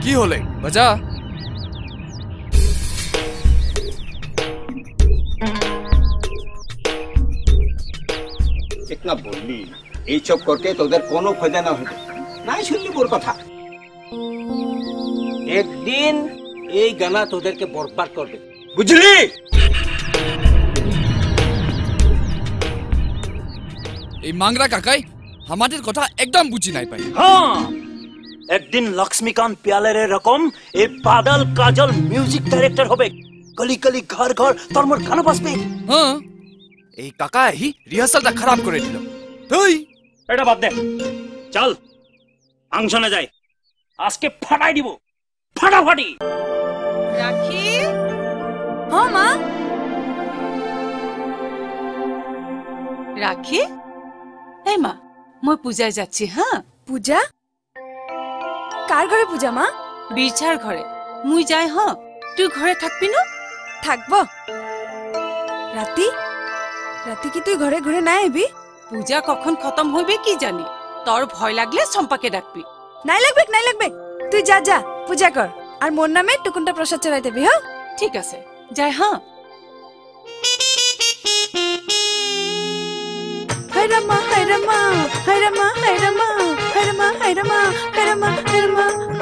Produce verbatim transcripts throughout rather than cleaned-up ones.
की होले बजा। इतना बोलली এই সব করতে তোদের কোনো ফায়দা না হবে নাই শুনলি মোর কথা একদিন এই গানা তোদেরকে বরবাদ করবে বুঝলি এই মাংরা কাকাই আমাদের কথা একদম বুঝি নাই পাই। हाँ एक दिन लक्ष्मीकांत प्यालेर रकम ए बादल काजल म्यूजिक डायरेक्टर होबे गली गली घर घर তোর মোর গানা বাজবে। हाँ এই কাকাই রিহার্সালটা খারাপ করে দিল। তুই এটা বাদ দে চল ফাংশনে যাই আজকে ফাটাই দিব ফাটাফাটি। রাখি হ্যাঁ মা রাখি এই মা মই পূজায় যাচ্ছি। হ্যাঁ পূজা কার ঘরে পূজা মা? বিছার ঘরে মুই যাই। হ্যাঁ তুই ঘরে থাকবি না? থাকবো। রাতি রাতি কি তুই ঘরে ঘুরে না আইবি? পূজা কখন খতম হইবে কি জানি, তোর ভয় লাগলে সম্পাকে ডাকবি। নাই লাগবে নাই লাগবে তুই যা যা পূজা কর আর মোর নামে টুকুনটা প্রসাদ চড়াই দেবি। হ্যাঁ ঠিক আছে যাই। হ্যাঁ হাই রামা হাই রামা হাই রামা হাই রামা হাই রামা হাই রামা হাই রামা হাই রামা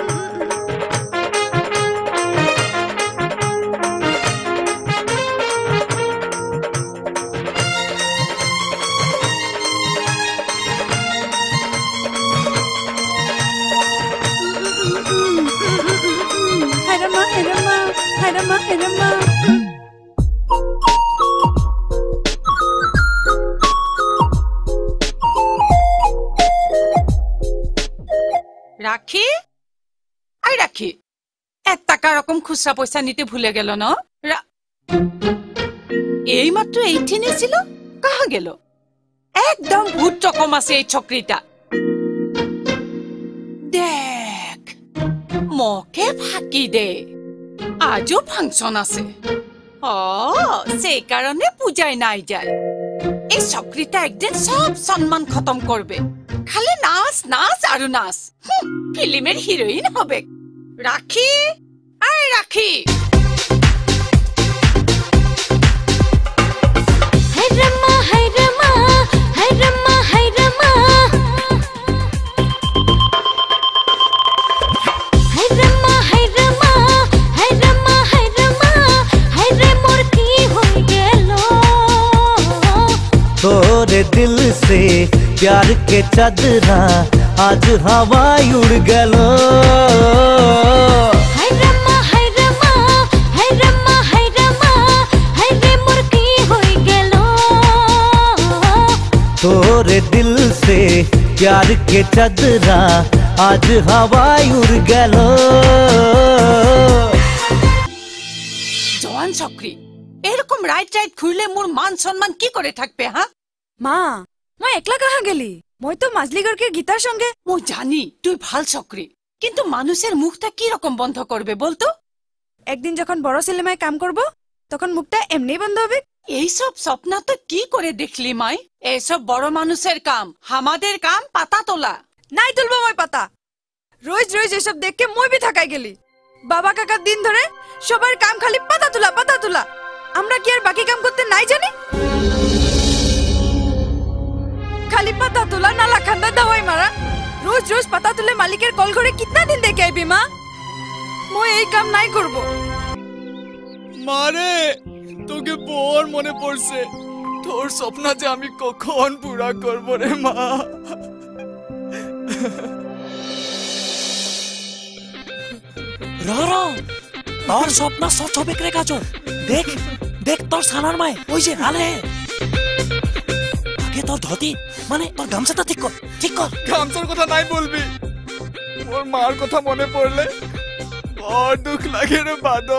রাখি আই রাখি এক টাকা রকম খুচরা পয়সা নিতে ভুলে গেল না? এই মাত্র এইখানে ছিল, কাহা গেল? একদম ভূত রকম আছে এই ছকরিটা। দেখ মকে ফাঁকি দে, আজও ফাংশন আছে। ও সেই কারণে পূজায় নাই যায়। এই ছকরিটা একদিন সব সম্মান খতম করবে, খালি নাচ নাচ আর নাচ। ফিল্মের হিরোইন হবে। রাখি আই রাখি হাই রামা হাই রামা হাই রামা হাই রামা হাই রামা হাই রামা হাই রামা হাই রামা হাই রে মোর কি হই গেল तोरे दिल से प्यार के चादरा आज हवाई उड़ गलो। हाय रम्मा हाय रम्मा हाय रम्मा हाय रम्मा हाय रे मोर की होई गेलो तोरे दिल से प्यार के चादरा आज हवाई उड़ गलो। জওয়ান ছকরি এরকম রাইট রাইট ঘুরলে মোর মান সম্মান কি করে থাকবে? হ্যাঁ মা মই একলা কাহা গেলি? মই তো মাজলিগড়কে গীতার সঙ্গে। মই জানি তুই ভাল ছকরি, কিন্তু মানুষের মুখটা কি রকম বন্ধ করবে বলতো? একদিন যখন বড় সিনেমায় কাম করব তখন মুখটা এমনি বন্ধ হবে। এইসব স্বপ্ন তো কি করে দেখলি মাই? এইসব বড় মানুষের কাম, আমাদের কাম পাতা তোলা। নাই তুলবো মই পাতা। রোজ রোজ এসব দেখকে মই বি থাকাই গেলি। বাবা কাকার দিন ধরে সবার কাম খালি পাতা তোলা পাতা তোলা। আমরা কি আর বাকি কাম করতে নাই জানি? খালি পাতা তোলা, নালা খান্দা, দাওয়াই মারা। রোজ রোজ পাতা তুলে মালিকের কল ঘরে কিতনা দিন দেখে আইবি মা? মই এই কাম নাই করব। মারে তোকে বড় মনে পড়ছে, তোর স্বপ্ন যে আমি কখন পুরা করব রে মা। রা তোর স্বপ্ন সচ হবে রে কাজল। দেখ দেখ তোর সানার মায় ওই যে আলে আগে তোর ধুতি মানে তোর গামছাটা ঠিক কর ঠিক কর। গামছার কথা নাই বলবি, ওর মার কথা মনে পড়লে বড় দুঃখ লাগে রে বাদো।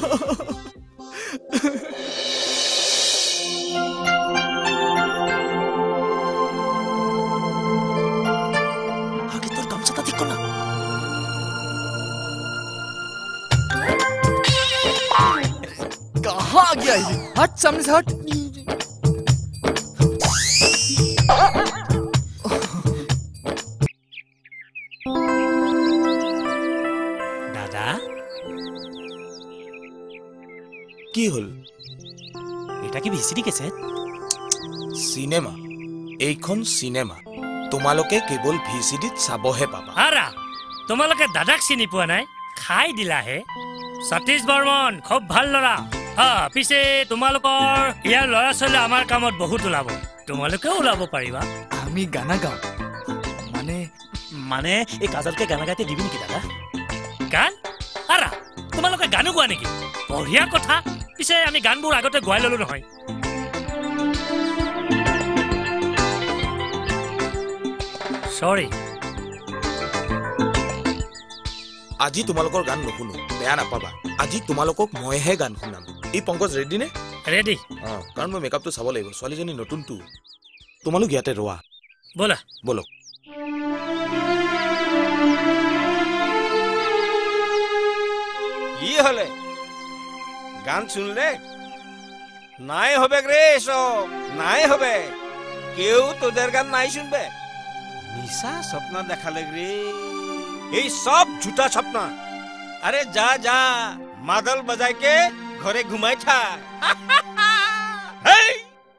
আগে তোর গামছাটা ঠিক কর না। कहाँ गया ये? हट सामने से हट। কি হল? এটা কি ভিসিডি কেছেট? সিনেমা, এইখন সিনেমা। তোমালোকে কেৱল ভিচিডিত চাবহে পাবা। আৰা তোমালোকে দাদাক চিনি পোৱা নাই, খাই দিলাহে। সতীশ বৰ্মন খুব ভাল ল'ৰা। হা পিছে তোমালোকৰ ইয়াৰ ল'ৰা ছোৱালী আমাৰ কামত বহুত ওলাব, তোমালোকেও ওলাব পাৰিবা। আমি গানা গাওঁ, মানে মানে এই কাজলকে গানা গাইতে দিবি নেকি দাদা? গান? আৰা তোমালোকে গানো গোৱা নেকি? বঢ়িয়া কথা। পিছে আমি গানবোৰ আগতে গোৱাই ললো নহয়। সৰি, আজি তোমালোকৰ গান নুশুনো, বেয়া নাপাবা। আজি তোমালোকক মইহে গান শুনাম। এই পংকজ ৰেডি নে? ৰেডি। অঁ, কাৰণ মই মেকআপটো চাব লাগিব। ছোৱালীজনী নতুনটো। তোমালোক ইয়াতে ৰোৱা। ব'লা বলক। কি হলে গান শুনলে? নাই হবে রে এসব, নাই হবে। কেউ তোদের গান নাই শুনবে। মিশা স্বপ্ন দেখালে রে, এই সব ঝুটা স্বপ্ন। আরে যা যা মাদল বাজাই কে ঘরে ঘুমাই থাক। হেই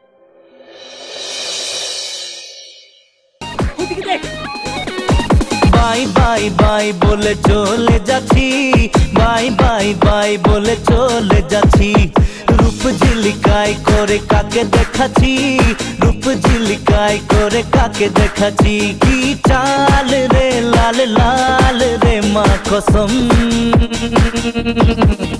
বাই বাই বাই বলে চলে যাচ্ছি, বাই বাই বাই বলে চলে যাচ্ছি। রূপ ঝিলিকায় করে কাকে দেখাচ্ছি, রূপ ঝিলিকায় করে কাকে দেখাচ্ছি। কি চাল রে লাল লাল রে মা কসম।